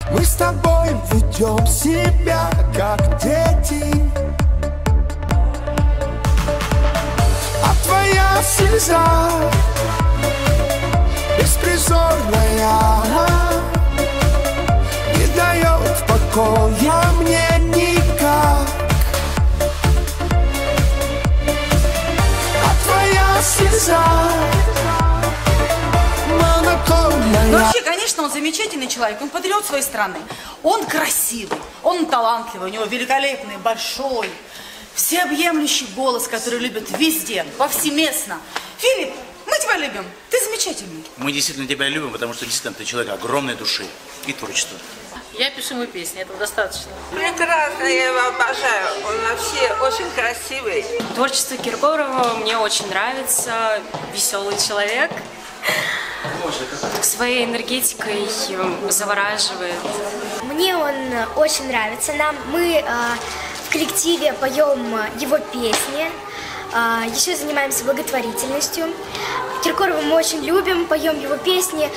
Мы с тобой ведем себя как дети, а твоя слеза беспризорная не дает покоя мне никак. А твоя слеза монотонная. Ну, вообще, конечно, он замечательный человек, он патриот своей страны. Он красивый, он талантливый, у него великолепный, большой, всеобъемлющий голос, который любят везде, повсеместно. Филипп, мы тебя любим, ты замечательный. Мы действительно тебя любим, потому что действительно ты человек огромной души и творчества. Я пишу ему песни, этого достаточно. Прекрасно, я его обожаю. Он вообще очень красивый. Творчество Киркорова мне очень нравится. Веселый человек. Своей энергетикой завораживает. Мне он очень нравится. Мы в коллективе поем его песни. Еще занимаемся благотворительностью. Киркорова мы очень любим, поем его песни.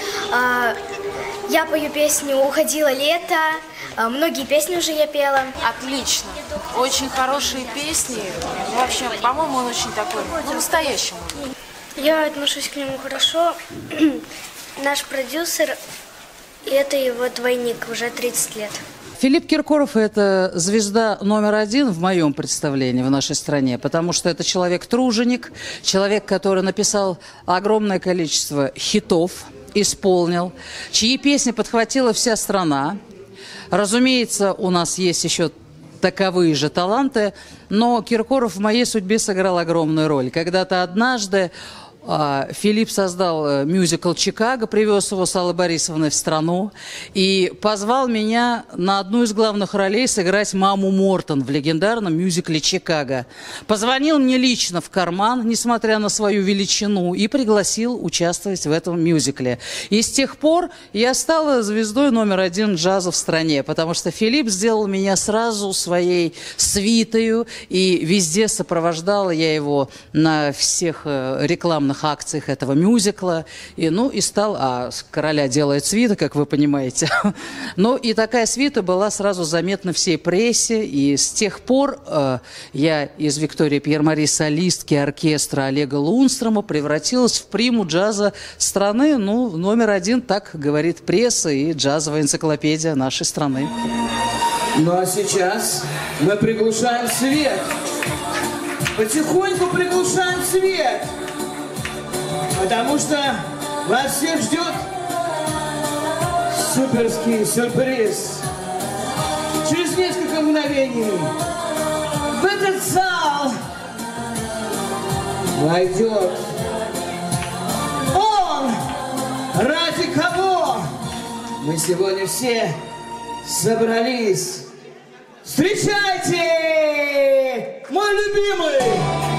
Я пою песню «Уходило лето», многие песни уже я пела. Отлично, очень хорошие песни. Вообще, по-моему, он очень такой, по-настоящему. Я отношусь к нему хорошо. Наш продюсер, это его двойник, уже 30 лет. Филипп Киркоров – это звезда номер один в моем представлении в нашей стране, потому что это человек-труженик, человек, который написал огромное количество хитов, исполнил, чьи песни подхватила вся страна. Разумеется, у нас есть еще таковые же таланты, но Киркоров в моей судьбе сыграл огромную роль. Когда-то однажды Филипп создал мюзикл «Чикаго», привез его с Аллой Борисовной в страну и позвал меня на одну из главных ролей сыграть маму Мортон в легендарном мюзикле «Чикаго». Позвонил мне лично в карман, несмотря на свою величину, и пригласил участвовать в этом мюзикле. И с тех пор я стала звездой номер один джаза в стране, потому что Филипп сделал меня сразу своей свитою, и везде сопровождала я его на всех рекламных акциях этого мюзикла, и стал, «Короля делает свита», как вы понимаете. Ну, и такая свита была сразу заметна всей прессе, и с тех пор я из Виктории Пьер-Мари солистки оркестра Олега Лунстрома превратилась в приму джаза страны, номер один, так говорит пресса и джазовая энциклопедия нашей страны. Ну, а сейчас мы приглушаем свет. Потихоньку приглушаем свет. Потому что вас всех ждет суперский сюрприз. Через несколько мгновений в этот зал войдет он, ради кого мы сегодня все собрались. Встречайте, мой любимый!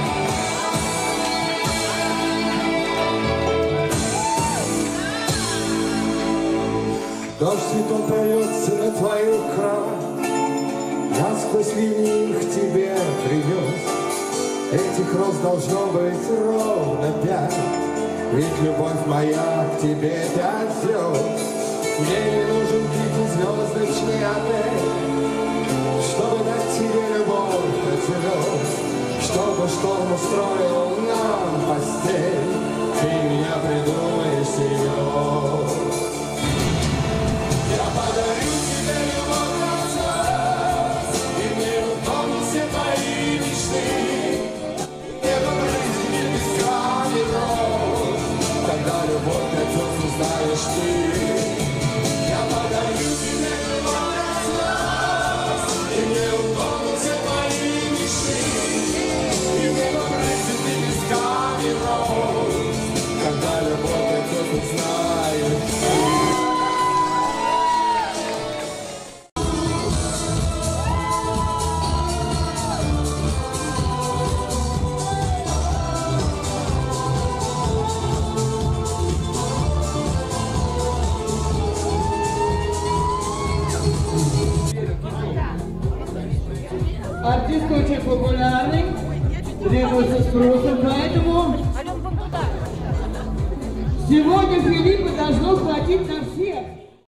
Дождь цветом прольется на твою кровать, я сквозь линии их тебе принес. Этих роз должно быть ровно 5, ведь любовь моя к тебе 5 звезд. Мне не нужен дикий звездочный отель, чтобы дать тебе любовь до звезд, чтобы шторм устроил нам постель, ты меня придумаешь серьез. Я подарю тебе любовь раз, и мне утону все твои мечты. Небо жизни без камней роз, когда любовь найдет, узнаешь ты. Я подарю тебе любовь раз, и мне утону все твои мечты. И небо жизни без камней роз, когда любовь найдет, узнаешь ты. Артист очень популярный, требуется спросом, поэтому сегодня Филиппа должно хватить на всех.